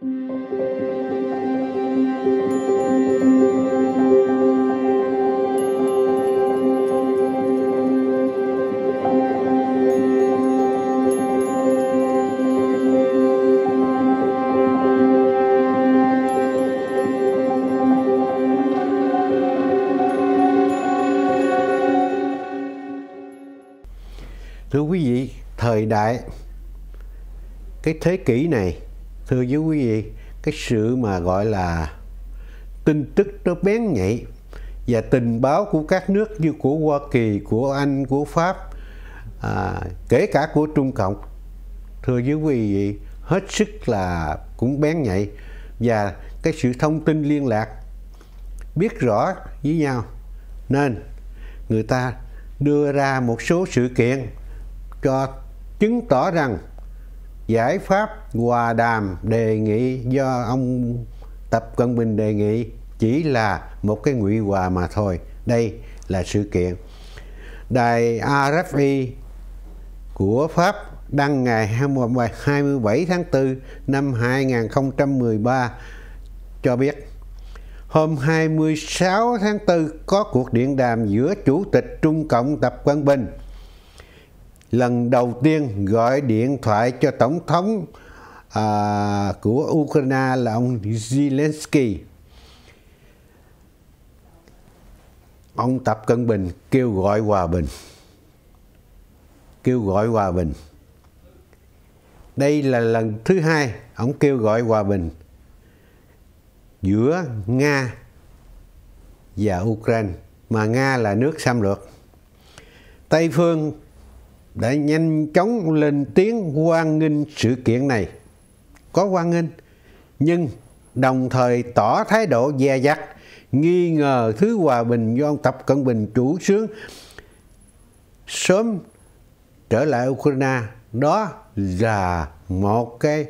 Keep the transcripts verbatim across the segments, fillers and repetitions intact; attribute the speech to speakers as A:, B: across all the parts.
A: Thưa quý vị, thời đại, cái thế kỷ này, thưa với quý vị, cái sự mà gọi là tin tức nó bén nhạy và tình báo của các nước như của Hoa Kỳ, của Anh, của Pháp, à, kể cả của Trung Cộng, thưa với quý vị, hết sức là cũng bén nhạy, và cái sự thông tin liên lạc biết rõ với nhau, nên người ta đưa ra một số sự kiện cho chứng tỏ rằng giải pháp hòa đàm đề nghị do ông Tập Cận Bình đề nghị chỉ là một cái ngụy hòa mà thôi. Đây là sự kiện. Đài a ép pê của Pháp đăng ngày hai mươi bảy tháng tư năm hai nghìn không trăm mười ba cho biết hôm hai mươi sáu tháng tư có cuộc điện đàm giữa Chủ tịch Trung Cộng Tập Cận Bình, lần đầu tiên gọi điện thoại cho Tổng thống à, của Ukraine là ông Zelensky. Ông Tập Cận Bình kêu gọi hòa bình. Kêu gọi hòa bình. Đây là lần thứ hai ông kêu gọi hòa bình giữa Nga và Ukraine, mà Nga là nước xâm lược. Tây phương đã nhanh chóng lên tiếng hoan nghênh sự kiện này, có hoan nghênh, nhưng đồng thời tỏ thái độ dè dặt, nghi ngờ thứ hòa bình do ông Tập Cận Bình chủ xướng sớm trở lại Ukraine đó là một cái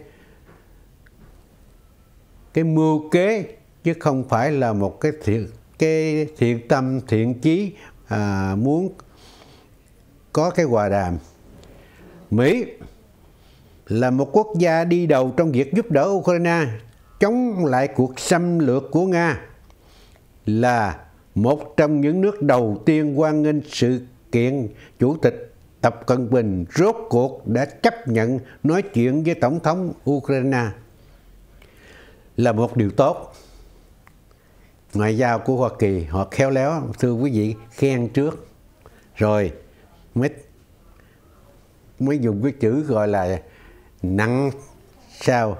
A: cái mưu kế, chứ không phải là một cái thiện cái thiện tâm thiện chí à, muốn có cái hòa đàm. Mỹ là một quốc gia đi đầu trong việc giúp đỡ Ukraine chống lại cuộc xâm lược của Nga, là một trong những nước đầu tiên hoan nghênh sự kiện Chủ tịch Tập Cận Bình rốt cuộc đã chấp nhận nói chuyện với Tổng thống Ukraine, là một điều tốt. Ngoại giao của Hoa Kỳ họ khéo léo, thưa quý vị, khen trước rồi mới mới dùng cái chữ gọi là nặng sau.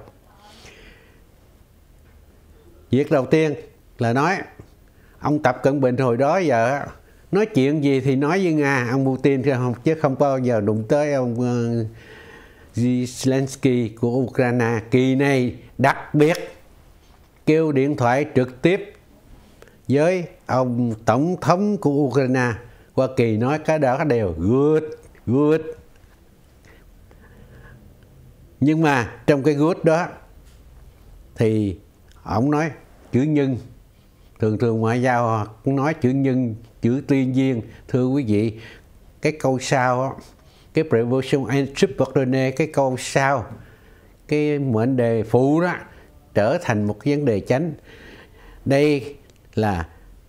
A: Việc đầu tiên là nói ông Tập Cận Bình hồi đó giờ nói chuyện gì thì nói với Nga, ông Putin chứ không bao giờ đụng tới ông uh, Zelensky của Ukraine. Kỳ này đặc biệt kêu điện thoại trực tiếp với ông Tổng thống của Ukraine. Hoa Kỳ nói cái đó đều good, good. Nhưng mà trong cái good đó thì ông nói chữ nhân. Thường thường ngoại giao nói chữ nhân, chữ tuy nhiên. Thưa quý vị, cái câu sau, cái preposition and subordinate, cái câu sau, cái mệnh đề phụ đó trở thành một vấn đề chánh. Đây là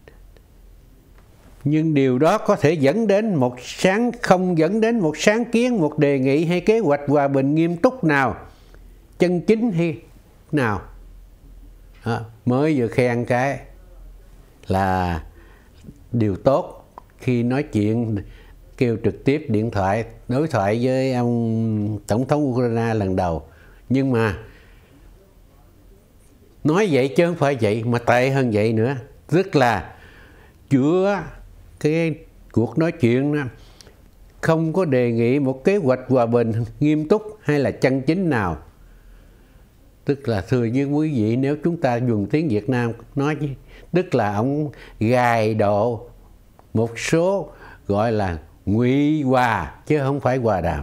A: nhưng điều đó có thể dẫn đến một sáng không dẫn đến một sáng kiến, một đề nghị hay kế hoạch hòa bình nghiêm túc nào, chân chính hay nào. À, mới vừa khen cái là điều tốt khi nói chuyện kêu trực tiếp điện thoại đối thoại với ông Tổng thống Ukraine lần đầu, nhưng mà nói vậy chứ không phải vậy, mà tệ hơn vậy nữa, tức là giữa cái cuộc nói chuyện đó, không có đề nghị một kế hoạch hòa bình nghiêm túc hay là chân chính nào. Tức là thưa với quý vị, nếu chúng ta dùng tiếng Việt Nam nói, tức là ông gài độ một số gọi là ngụy hòa chứ không phải hòa đàm.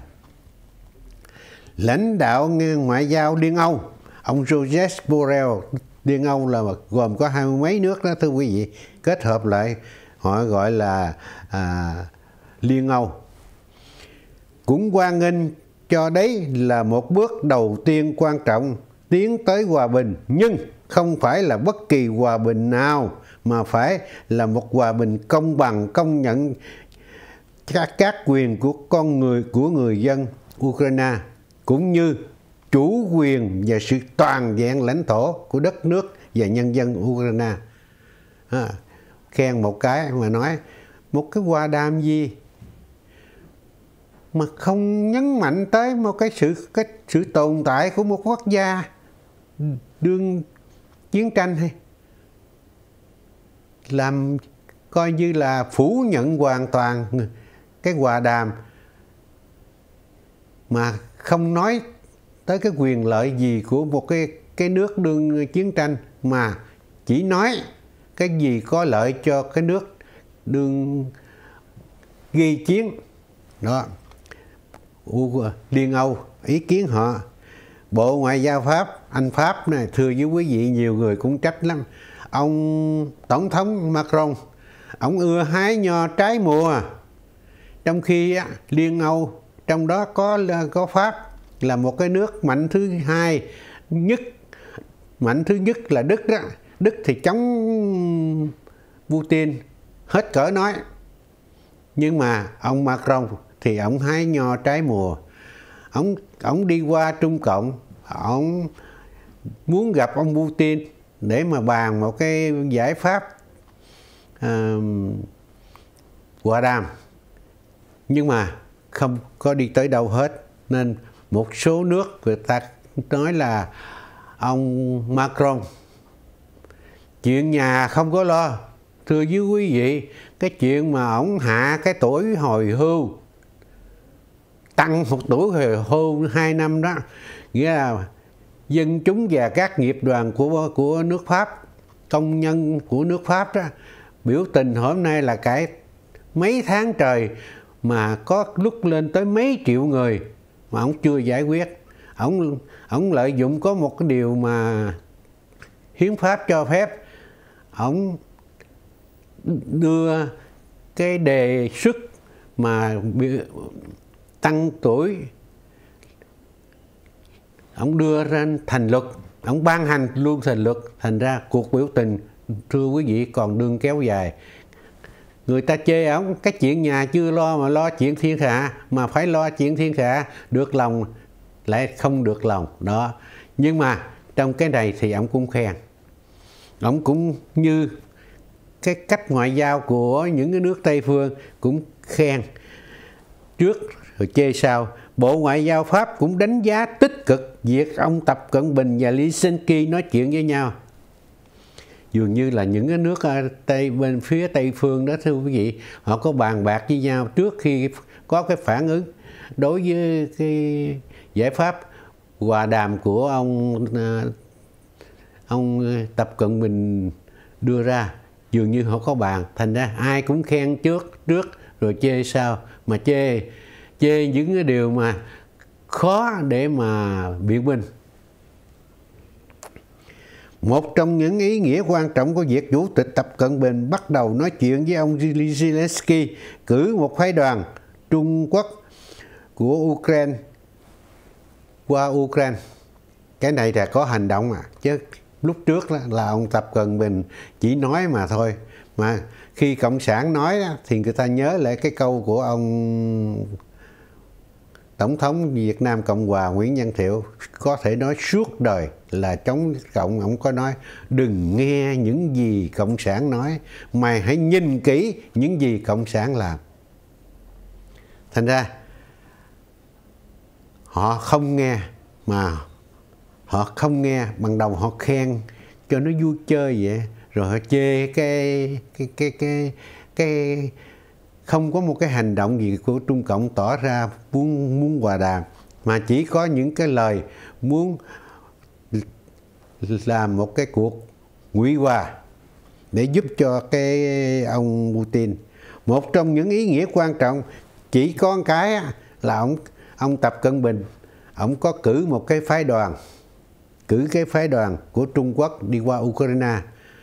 A: Lãnh đạo ngoại giao Liên Âu, ông Josep Borrell, Liên Âu là gồm có hai mươi mấy nước đó thưa quý vị, kết hợp lại họ gọi là à, Liên Âu, cũng hoan nghênh cho đấy là một bước đầu tiên quan trọng tiến tới hòa bình, nhưng không phải là bất kỳ hòa bình nào, mà phải là một hòa bình công bằng, công nhận các, các quyền của con người, của người dân Ukraine, cũng như chủ quyền và sự toàn vẹn lãnh thổ của đất nước và nhân dân Ukraine. À, khen một cái mà nói một cái hòa đàm gì mà không nhấn mạnh tới một cái sự cái sự tồn tại của một quốc gia đương chiến tranh, hay làm coi như là phủ nhận hoàn toàn cái hòa đàm, mà không nói tới cái quyền lợi gì của một cái cái nước đương chiến tranh, mà chỉ nói cái gì có lợi cho cái nước đương gây chiến đó. Liên Âu ý kiến họ, Bộ Ngoại giao Pháp, anh Pháp này, thưa với quý vị, nhiều người cũng trách lắm. Ông Tổng thống Macron, ông ưa hái nho trái mùa, trong khi á, Liên Âu, trong đó có có Pháp là một cái nước mạnh thứ hai nhất, mạnh thứ nhất là Đức đó. Đức thì chống Putin hết cỡ nói, nhưng mà ông Macron thì ông hái nho trái mùa. Ông ông đi qua Trung Cộng, ông muốn gặp ông Putin để mà bàn một cái giải pháp uh, hòa đàm, nhưng mà không có đi tới đâu hết. Nên một số nước người ta nói là ông Macron chuyện nhà không có lo. Thưa với quý vị, cái chuyện mà ông hạ cái tuổi hồi hưu, tăng một tuổi hồi hưu hai năm đó, nghĩa là dân chúng và các nghiệp đoàn của của nước Pháp, công nhân của nước Pháp đó, biểu tình hôm nay là cái mấy tháng trời, mà có lúc lên tới mấy triệu người mà ông chưa giải quyết. Ông ông lợi dụng có một cái điều mà hiến pháp cho phép, ông đưa cái đề xuất mà tăng tuổi, ông đưa ra thành luật, ông ban hành luôn thành luật. Thành ra cuộc biểu tình, thưa quý vị, còn đương kéo dài. Người ta chê ông cái chuyện nhà chưa lo mà lo chuyện thiên hạ, mà phải lo chuyện thiên hạ được lòng lại không được lòng đó. Nhưng mà trong cái này thì ông cũng khen, ông cũng như cái cách ngoại giao của những cái nước Tây phương cũng khen trước rồi chê sau. Bộ Ngoại giao Pháp cũng đánh giá tích cực việc ông Tập Cận Bình và Lý Sinh Kỳ nói chuyện với nhau. Dường như là những cái nước Tây bên phía Tây phương đó, thưa quý vị, họ có bàn bạc với nhau trước khi có cái phản ứng đối với cái giải pháp hòa đàm của ông ông Tập Cận Bình đưa ra. Dường như họ có bàn, thành ra ai cũng khen trước trước rồi chê sau, mà chê chê những cái điều mà khó để mà biện minh. Một trong những ý nghĩa quan trọng của việc Chủ tịch Tập Cận Bình bắt đầu nói chuyện với ông Zelensky cử một phái đoàn Trung Quốc của Ukraine qua Ukraine. Cái này là có hành động à, chứ lúc trước là ông Tập Cận Bình chỉ nói mà thôi. Mà khi Cộng sản nói thì người ta nhớ lại cái câu của ông Tổng thống Việt Nam Cộng Hòa Nguyễn Văn Thiệu, có thể nói suốt đời là chống Cộng. Ông có nói đừng nghe những gì Cộng sản nói, mày hãy nhìn kỹ những gì Cộng sản làm. Thành ra họ không nghe, mà họ không nghe, ban đầu họ khen cho nó vui chơi vậy, rồi họ chê cái cái cái cái cái không có một cái hành động gì của Trung Cộng tỏ ra muốn muốn hòa đàm, mà chỉ có những cái lời muốn làm một cái cuộc ngụy hòa để giúp cho cái ông Putin. Một trong những ý nghĩa quan trọng chỉ có một cái là ông ông Tập Cận Bình, ông có cử một cái phái đoàn, cử cái phái đoàn của Trung Quốc đi qua Ukraine.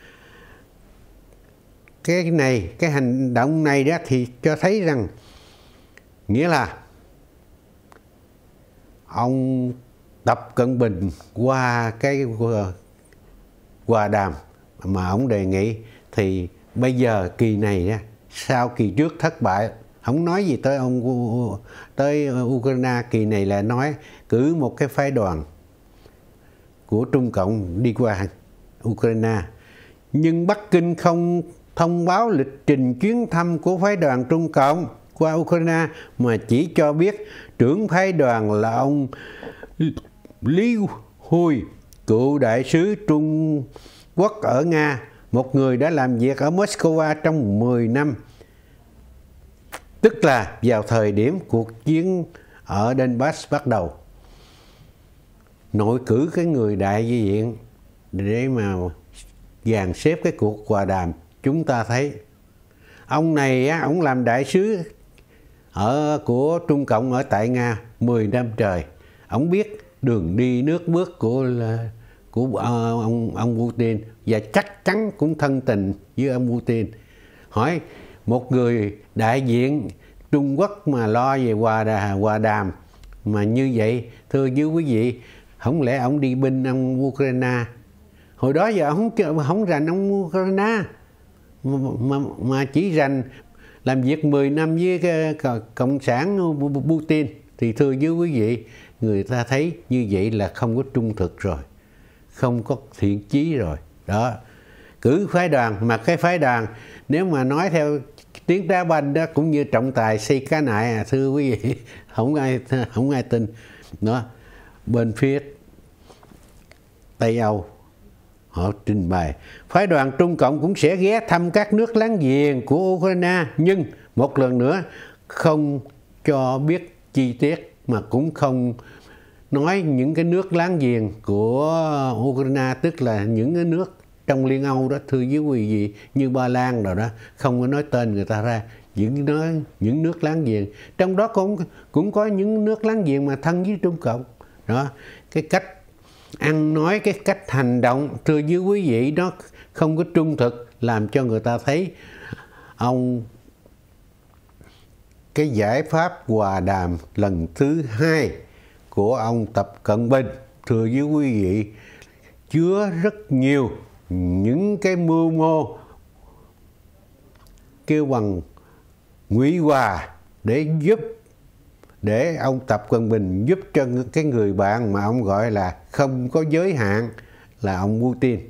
A: Cái này, cái hành động này đó thì cho thấy rằng, nghĩa là ông Tập Cận Bình qua cái hòa đàm mà ông đề nghị, thì bây giờ kỳ này sau kỳ trước thất bại, không nói gì tới ông tới Ukraine, kỳ này là nói cử một cái phái đoàn của Trung Cộng đi qua Ukraine. Nhưng Bắc Kinh không thông báo lịch trình chuyến thăm của phái đoàn Trung Cộng qua Ukraine, mà chỉ cho biết trưởng phái đoàn là ông Lý Huy, cựu đại sứ Trung Quốc ở Nga, một người đã làm việc ở Moscow trong mười năm, tức là vào thời điểm cuộc chiến ở Donbass bắt đầu. Nội cử cái người đại diện để mà dàn xếp cái cuộc hòa đàm. Chúng ta thấy ông này á, ông làm đại sứ ở của Trung Cộng ở tại Nga mười năm trời. Ông biết đường đi nước bước của của uh, ông ông Putin, và chắc chắn cũng thân tình với ông Putin. Hỏi một người đại diện Trung Quốc mà lo về hòa đàm, hòa đàm mà như vậy, thưa với quý vị, không lẽ ông đi binh ông Ukraine? Hồi đó giờ ông không rành ông Ukraine, mà, mà, mà chỉ rành làm việc mười năm với cái cộng sản Putin. Thì thưa với quý vị, người ta thấy như vậy là không có trung thực rồi, không có thiện chí rồi. Đó, cử phái đoàn, mà cái phái đoàn nếu mà nói theo tiếng đá banh đó cũng như trọng tài xây cá nại à, thưa quý vị, không ai không ai tin. Đó, bên phía Tây Âu họ trình bày phái đoàn Trung Cộng cũng sẽ ghé thăm các nước láng giềng của Ukraine, nhưng một lần nữa không cho biết chi tiết, mà cũng không nói những cái nước láng giềng của Ukraine, tức là những cái nước trong Liên Âu đó, thưa với quý vị, như Ba Lan rồi đó, không có nói tên người ta ra, những nói những nước láng giềng, trong đó cũng cũng có những nước láng giềng mà thân với Trung Cộng. Đó, cái cách ăn nói, cái cách hành động, thưa với quý vị, nó không có trung thực, làm cho người ta thấy ông cái giải pháp hòa đàm lần thứ hai của ông Tập Cận Bình, thưa với quý vị, chứa rất nhiều những cái mưu mô kêu bằng ngụy hòa để giúp để ông Tập Cận Bình giúp cho cái người bạn mà ông gọi là không có giới hạn là ông Putin.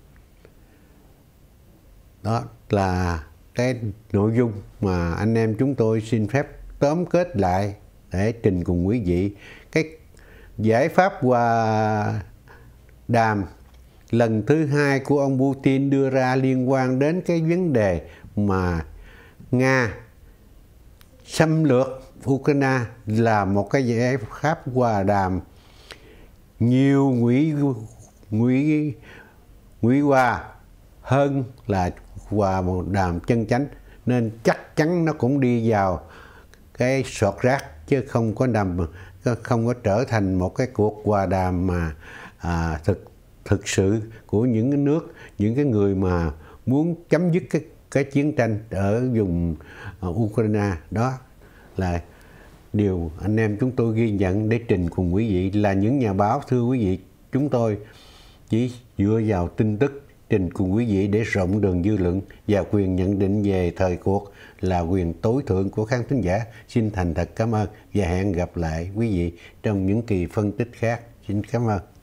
A: Đó là cái nội dung mà anh em chúng tôi xin phép tóm kết lại để trình cùng quý vị. Cái giải pháp hòa đàm lần thứ hai của ông Putin đưa ra liên quan đến cái vấn đề mà Nga xâm lược Ukraine là một cái giải pháp hòa đàm nhiều ngụy ngụy ngụy hòa hơn là hòa đàm chân chánh, nên chắc chắn nó cũng đi vào cái sọt rác, chứ không có nằm không có trở thành một cái cuộc hòa đàm mà à, thực thực sự của những cái nước, những cái người mà muốn chấm dứt cái cái chiến tranh ở vùng uh, Ukraine. Đó là điều anh em chúng tôi ghi nhận để trình cùng quý vị. Là những nhà báo, thưa quý vị, chúng tôi chỉ dựa vào tin tức trình cùng quý vị để rộng đường dư luận, và quyền nhận định về thời cuộc là quyền tối thượng của khán thính giả. Xin thành thật cảm ơn và hẹn gặp lại quý vị trong những kỳ phân tích khác. Xin cảm ơn.